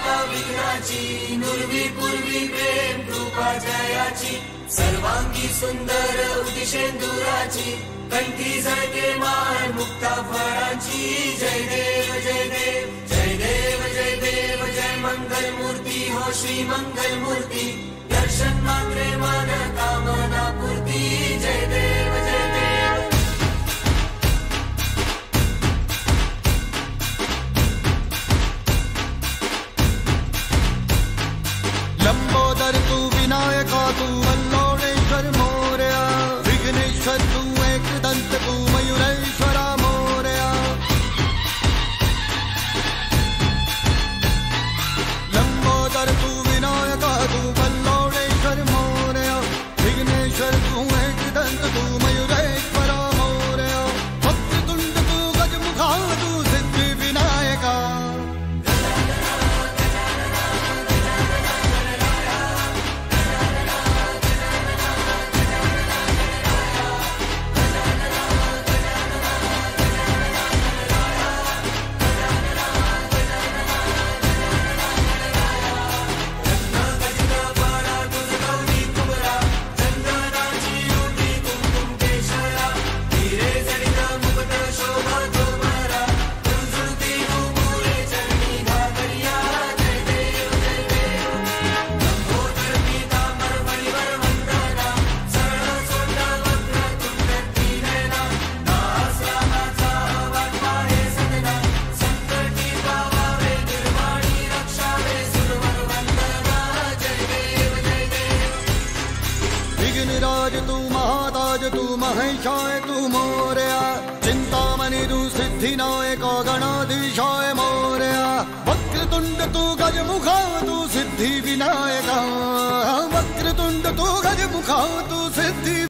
बाप्पा विघ्नाची, नुरवी पूर्वी प्रेम कृपा जयाची, सर्वांगी सुंदर उदिशेंदुराची, कंठी झळके माळ मुक्ता फळाची. जय देव जय देव जय देव जय देव जय मंगल मूर्ती हो श्री मंगल मूर्ती, दर्शन मात्रे मन कामना पूर्ती. जय देव जय देव. लंबोदर तू विनायका तू वल्लोळेश्वर मोरया, विघ्नेश्वर तू एकदंत तू मयुरेश्वरा मोरया. लंबोदर तू विनायका तू वल्लोळेश्वर मोरया, विघ्नेश्वर तू एकदंत तू मयुरेश्वरा मोरया. वक्रतुंड तू गजमुखा तू सिद्धि विनायका. विघ्नराज तू महाताज तू महेशाय तू मोरया, चिंतामणि तू सिद्धिनायक गणाधीशाय मोरया. वक्रतुंड तू गजमुखा तू सिद्धि विनायका, वक्रतुंड तू गजमुखा तू सिद्धि